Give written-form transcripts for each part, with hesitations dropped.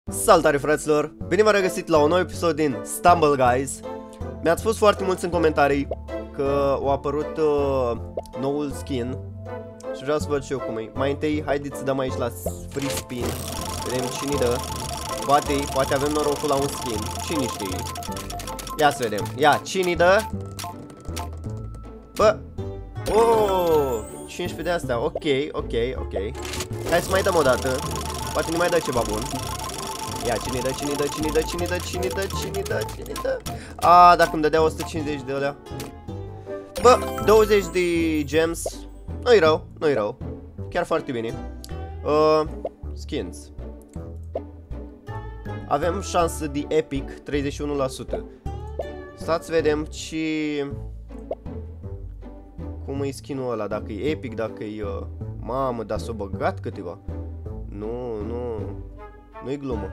Salutare fraților! Bine v-am regăsit la un nou episod din Stumble Guys. Mi-ați spus foarte mulți în comentarii că a apărut noul skin și vreau să văd și eu cum e. Mai întâi, haideți să dăm aici la free spin. Vedem cine dă. Poate avem norocul la un skin. Cine știe? Ia să vedem. Ia, cine dă? Bă! Oh! 15 de astea. Ok. Hai să mai dăm o dată. Poate ne mai dă ceva bun. Ia, cine dă? A, dacă îmi dădea 150 de alea. Bă, 20 de gems. Nu-i rău. Chiar foarte bine. Skins. Avem șansă de epic 31%. Stați să vedem ce... Cum e skinul ăla, dacă e epic, dacă e... Mamă, dar s-o băgat câteva. Nu-i glumă.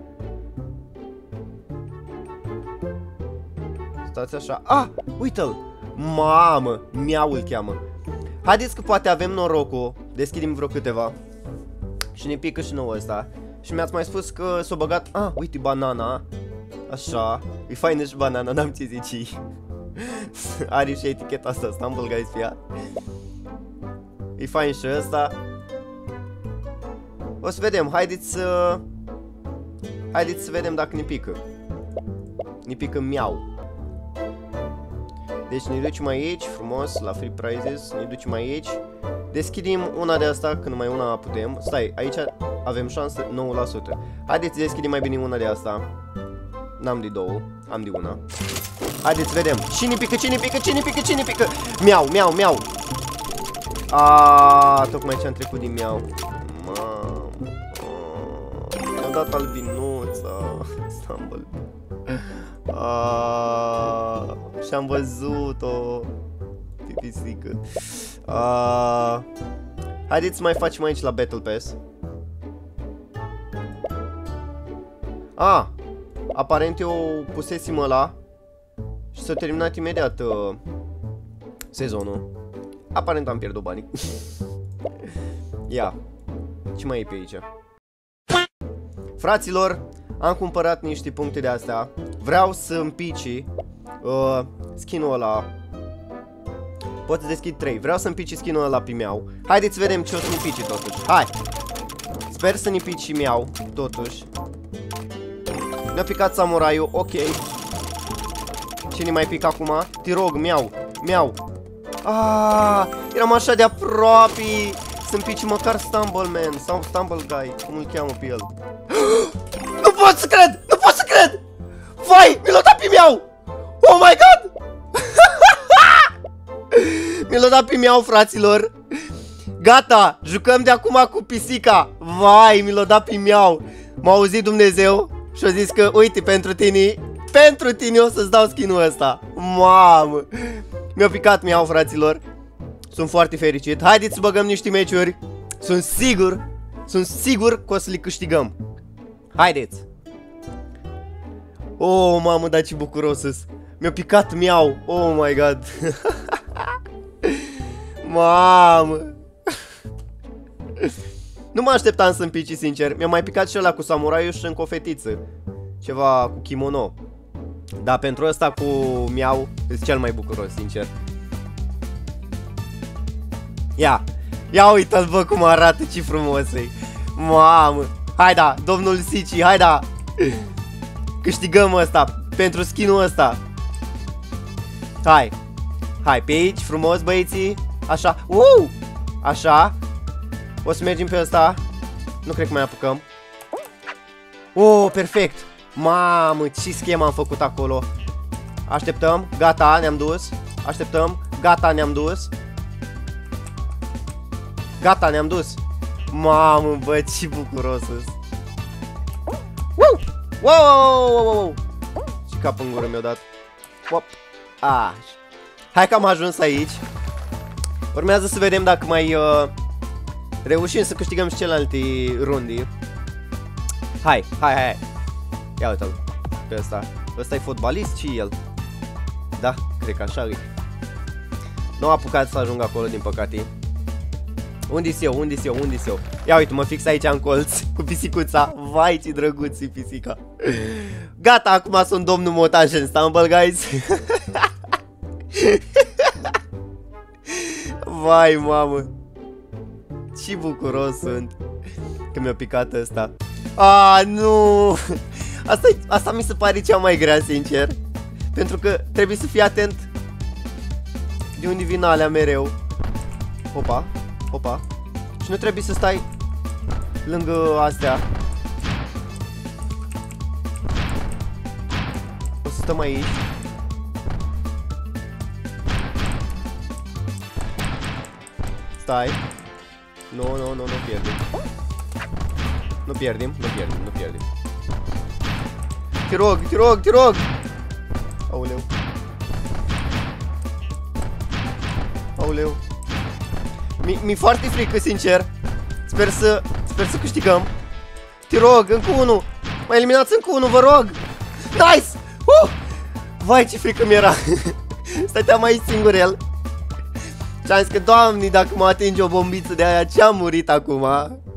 Stați așa. Ah, uite-l. Mamă, Miau îl cheamă. Haideți că poate avem norocul. Deschidem vreo câteva și ne pică și nouă ăsta. Și mi-ați mai spus că s-o băgat. Ah, uite banana. Așa, e faină și banana, n-am ce zici. Are și eticheta asta, Stumble Guys, fia. E fain și ăsta. O să vedem, haideți să vedem dacă ne pică. Ne pică Miau. Deci ne ducem aici, frumos, la free prizes. Ne ducem aici. Deschidem una de asta, că numai una putem. Stai, aici avem șansă 9%. Haideți să deschidem mai bine una de asta. N-am de două, am de una. Haideți să vedem. Cine pică? Miau. Aaaa, tocmai ce-am trecut din Miau. Mamă. Mi-au dat albinuța. Stumble. Și-am văzut-o. Pipisică. Haideți să mai facem aici la Battle Pass. Aparent eu pusesem ăla și s-a terminat imediat sezonul. Aparent am pierdut banii. Ia. Ce mai e pe aici? Fraților, am cumpărat niște puncte de astea. Vreau să împici skin-ul ăla. Pot să deschid 3. Vreau să împici skin-ul ăla pe Miau. Haideți să vedem ce o să ne pici totuși. Hai. Sper să ne pici și Miau totuși. Mi-a picat samuraiul, ok. Cine mai pică acum? Te rog, Miau. Eram așa de aproape să-mi pici măcar Stumble Man sau Stumble Guy, cum îl cheamă pe el. Nu pot să cred! Vai, mi l-a dat pe Miau! Oh my god! Mi l-a dat pe Miau, fraților. Gata, jucăm de acum cu pisica. Vai, mi l-a dat pe Miau. M-a auzit Dumnezeu și a zis că, uite, pentru tine o să-ți dau skin-ul ăsta. Mamă! Mi-a picat Miau, fraților. Sunt foarte fericit. Haideți să băgăm niște meciuri. Sunt sigur că o să le câștigăm. Haideți. Oh, mamă, dar ce bucuros sunt. Mi-a picat Miau. Oh my god. Mamă. Nu mă așteptam să-mi pici, sincer. Mi-a mai picat și ăla cu samuraiul și încă o fetiță. Ceva cu kimono. Dar pentru ăsta cu Miau sunt cel mai bucuros, sincer. Ia uite-l, bă, cum arată, ce frumos e. Mamă. Hai da, domnul Sici, hai da. Câștigăm ăsta, pentru skin-ul ăsta. Hai, pe aici, frumos, băieții. Așa, așa. O să mergem pe ăsta. Nu cred că mai apucăm. Perfect. Mamă, ce schemă am făcut acolo. Așteptăm, gata, ne-am dus. Așteptăm, gata, ne-am dus. Gata, ne-am dus. Mamă, bă, ce bucuros sunt. Wow! Ce cap în gură mi-a dat. Hai că am ajuns aici. Urmează să vedem dacă mai reușim să câștigăm și celelalte runde. Hai. Ia uite-l pe ăsta. Ăsta e fotbalist și el. Da, cred că așa e. Nu a apucat să ajung acolo, din păcate. Unde-s eu? Ia uite, mă fix aici în colț cu pisicuța. Vai, ce drăguț e pisica. Gata, acum sunt domnul Motaș în Stumble, guys. Vai, mamă. Ce bucuros sunt că mi-a picat ăsta. Nu. Asta mi se pare cea mai grea, sincer. Pentru că trebuie să fii atent de unde vin alea mereu. Opa, opa. Și nu trebuie să stai lângă astea. O să stăm aici. Stai. Nu pierdem. Nu pierdem. Te rog. Aoleu. Mi-e foarte frică, sincer. Sper să câștigăm. Te rog, încă unul. Mă eliminați încă unul, vă rog. Nice! Vai, ce frică mi-era. Stăteam aici singurel. Și am zis că, Doamne, dacă mă atinge o bombiță de aia, ce-am murit acum?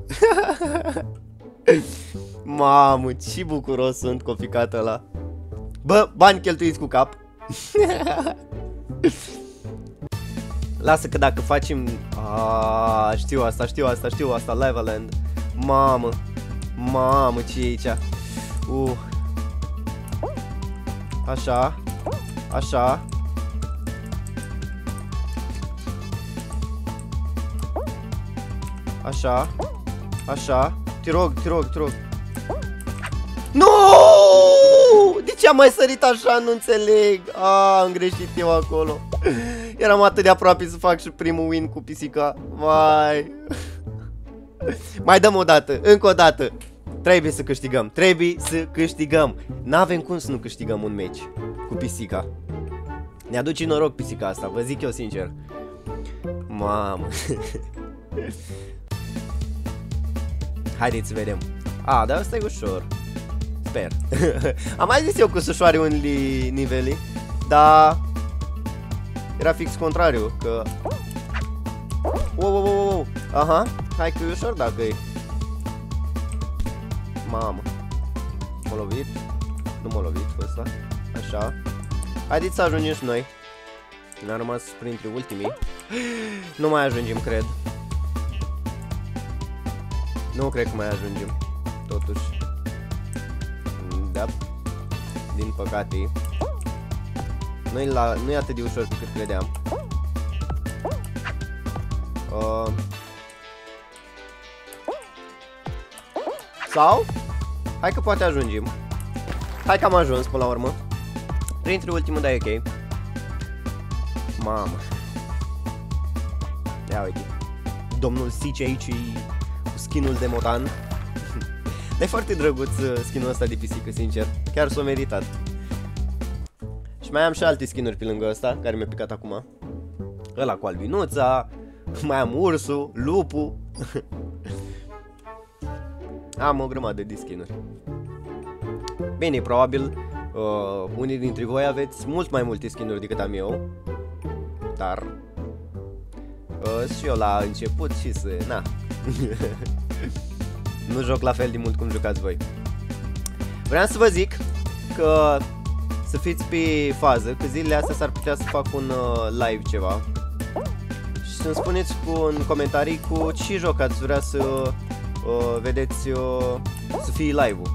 Mamă, ce bucuros sunt cu ficatul ăla. Bă, bani cheltuiți cu cap. Lasă că dacă facem... știu asta, Leveland. Mamă, ce e aici? Așa. Te rog. Nu! De ce am mai sărit așa? Nu înțeleg. Am greșit eu acolo. Eram atât de aproape să fac și primul win cu pisica. Vai. Mai dăm o dată, încă o dată. Trebuie să câștigăm. N-avem cum să nu câștigăm un meci cu pisica. Ne aduce noroc pisica asta, vă zic eu sincer. Mamă. Haideți să vedem. Dar asta e ușor. Sper. Am mai zis eu că să ușoare unele niveli, dar era fix contrariu, că... Wow. Aha, hai că e ușor dacă e. Mamă. M-a lovit? Nu m-a lovit ăsta. Așa. Haideți să ajungem și noi. Ne-am rămas printre ultimii. Nu mai ajungem, cred. Nu cred că mai ajungem. Totuși. Da. Din păcate. Nu e atât de ușor pe cât credeam. Sau? Hai că poate ajungem. Hai că am ajuns până la urmă. Printre ultimul, dar e ok. Mamă. Ia uite. Domnul Sici aici cu skinul de motan. Dar e foarte drăguț skinul ăsta de pisică, sincer. Chiar s-o meritat. Și mai am și alte skinuri pe lângă ăsta, care mi-a picat acum. Ăla cu albinuța. Mai am ursul, lupul. Am o grămadă de skinuri. Bine, probabil unii dintre voi aveți mult mai multe skinuri decât am eu. Dar și eu la început și să... Na. Nu joc la fel de mult cum jucați voi. Vreau să vă zic că să fiți pe fază, că zilele astea s-ar putea să fac un live ceva. Și să-mi spuneți în comentarii cu ce joc ați vrea să vedeți să fie live-ul.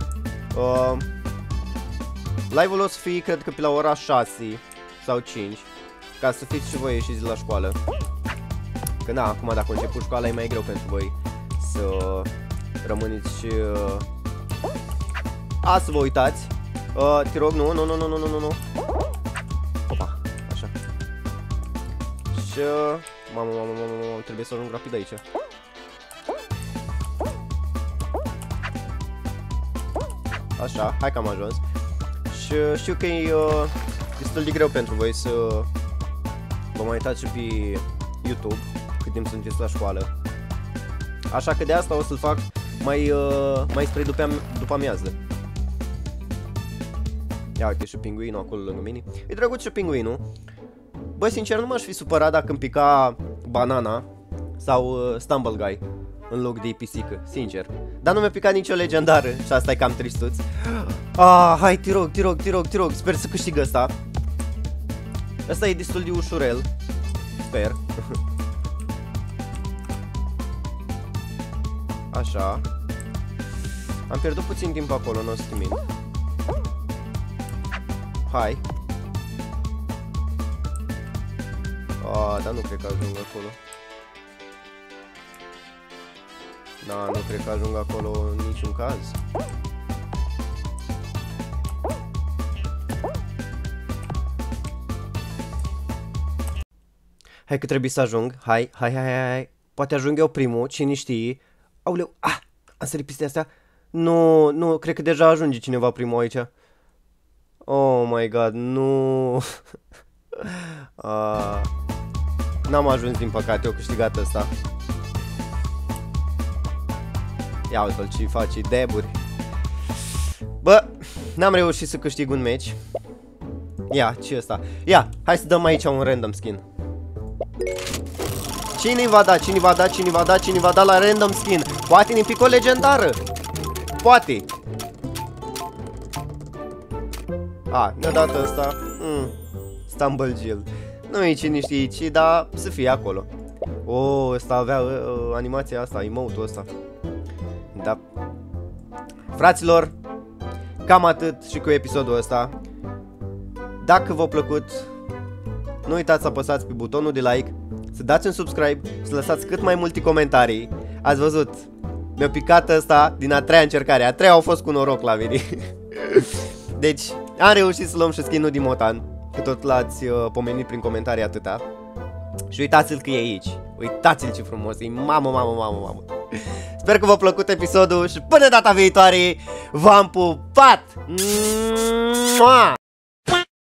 Live-ul o să fie, cred că pe la ora 6 sau 5, ca să fiți și voi ieșiți la școală. Că na, acum dacă a început școala e mai greu pentru voi să rămâneți și... să vă uitați. Te rog, nu. Opa, așa. Și... Mamă, trebuie să ajung rapid aici. Așa, hai că am ajuns. Și știu că e destul de greu pentru voi să vă mai uitați și pe YouTube cât timp sunteți la școală. Așa că de asta o să-l fac mai spre după amiază. Ia uite și pinguinul acolo lângă mine. E drăguț și pinguinul. Bă, sincer, nu m-aș fi supărat dacă îmi pica banana sau Stumble Guy în loc de pisică, sincer. Dar nu mi-a picat nicio legendară și asta e cam tristuț. Ah, hai, te rog, sper să câștig ăsta. Ăsta e destul de ușurel. Sper. Așa. Am pierdut puțin timp acolo, nu o să te mint. Hai. Dar nu cred că ajung acolo. Da, nu cred că ajung acolo în niciun caz. Hai că trebuie să ajung. Hai. Poate ajung eu primul, cine știe. Aoleu, am sărit peste astea. Nu, cred că deja ajunge cineva primul aici. Oh my god, nu. N-am ajuns din păcate, eu câștigat ăsta. Ia uite-l ce face, deburi. Bă, n-am reușit să câștig un meci. Ia, ce ăsta? Ia, hai să dăm aici un random skin. Cine-i va da? Cine va da la random skin? Poate ne pic o legendară. Poate. Ne-a dat ăsta. Stumble Jill. Nu e cine știe ce, dar să fie acolo. Ăsta avea animația asta, emote-ul ăsta. Da. Fraților, cam atât și cu episodul ăsta. Dacă v-a plăcut, nu uitați să apăsați pe butonul de like, să dați un subscribe, să lăsați cât mai multe comentarii. Ați văzut, mi-a picat ăsta din a treia încercare. A treia au fost cu noroc la mine. Deci, am reușit să luăm și skin-ul din Motan, că tot l-ați pomenit prin comentarii atâta. Și uitați-l că e aici. Uitați-l ce frumos e. Mamă. Sper că v-a plăcut episodul și până data viitoare v-am pupat!